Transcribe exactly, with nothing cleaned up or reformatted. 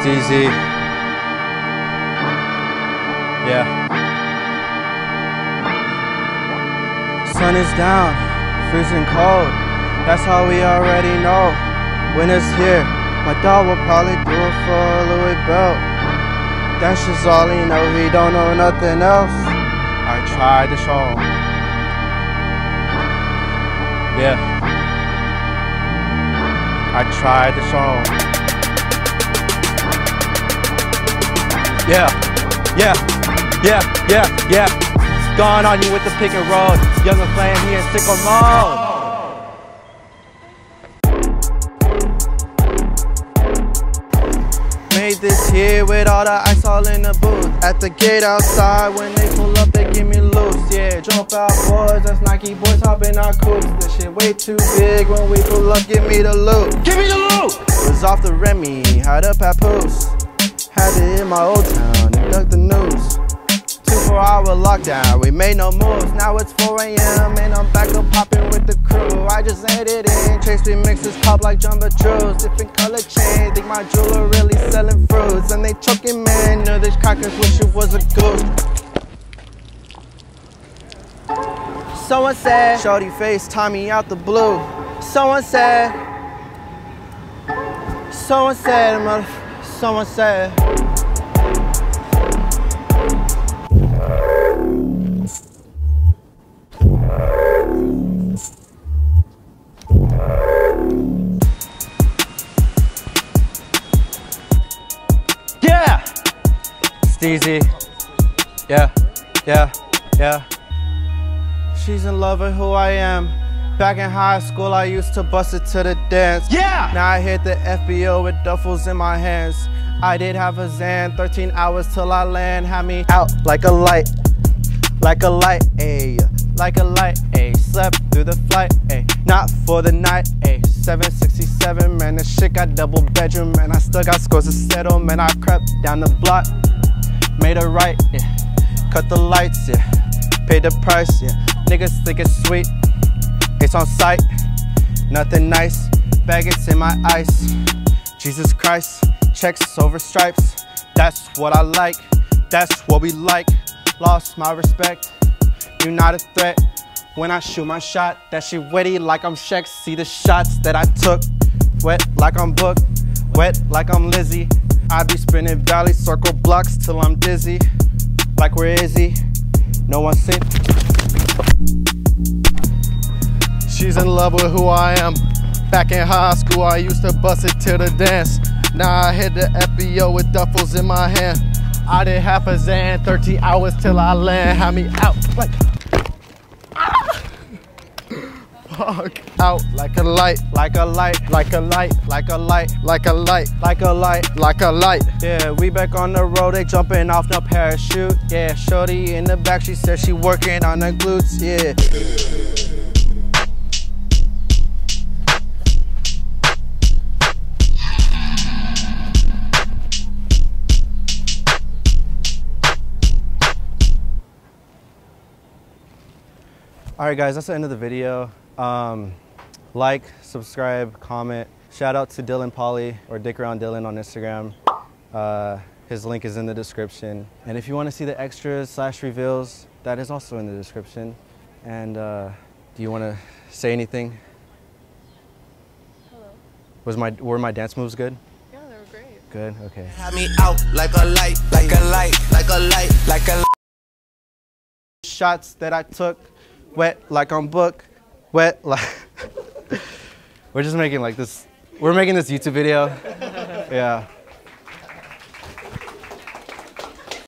Steezy. Yeah. Sun is down, freezing cold. That's how we already know. Winter's here. My dog will probably do it for a Louis belt. That's just all he know. He don't know nothing else. I tried to show him. Yeah. I tried to show him. Yeah, yeah, yeah, yeah, yeah. It's gone on you with the pick and roll. Younger playing here in sicko mode. Made this here with all the ice all in the booth. At the gate outside, when they pull up, they give me loose. Yeah, jump out boys, that's Nike boys hopping our coops. This shit way too big. When we pull up, give me the loot. Give me the loot. Was off the Remy, had a papoose. Had it in my old town and ducked the news. Two four hour lockdown, we made no moves. Now it's four A M and I'm back up popping with the crew. I just ate it in, Chase remixes pop like Jumbo Drews. Different color chain, think my jeweler really selling fruits. And they choking man, know these crackers wish it was a goose. Someone said, shorty face, Tommy out the blue. Someone said, someone said, mother, someone said. Yeah! Steezy. Yeah, yeah, yeah. She's in love with who I am. Back in high school, I used to bust it to the dance. Yeah! Now I hit the F B O with duffels in my hands. I did have a Zan, thirteen hours till I land. Had me out like a light, like a light, ayy. Like a light, ayy. Slept through the flight, ayy. Not for the night, ayy. seven sixty-seven, man, this shit got double bedroom. Man, I still got scores to settle, man, I crept down the block. Made a right, yeah. Cut the lights, yeah. Paid the price, yeah. Niggas think it's sweet. It's on sight, nothing nice. Baguettes in my ice. Jesus Christ, checks over stripes. That's what I like, that's what we like. Lost my respect, you're not a threat. When I shoot my shot, that shit wetty like I'm Shaq. See the shots that I took, wet like I'm Book, wet like I'm Lizzie. I be spinning valley circle blocks till I'm dizzy. Like where is he? No one seen. She's in love with who I am. Back in high school, I used to bust it to the dance. Now I hit the F B O with duffels in my hand. I did half a Zan, thirteen hours till I land. Had me out like, ah! Fuck. Out like a light, like a light, like a light, like a light, like a light, like a light, like a light. Yeah, we back on the road, they jumping off no parachute. Yeah, shorty in the back, she said she working on her glutes. Yeah. All right, guys, that's the end of the video. Um, like, subscribe, comment. Shout out to Dylan Polly or Dick Around Dylan on Instagram. Uh, his link is in the description. And if you want to see the extras slash reveals, that is also in the description. And uh, do you want to say anything? Hello. Was my were my dance moves good? Yeah, they were great. Good. Okay. Had me out like a light, like a light, like a light, like a. Shots that I took. Wet like on Book, wet like. We're just making like this, we're making this YouTube video. Yeah.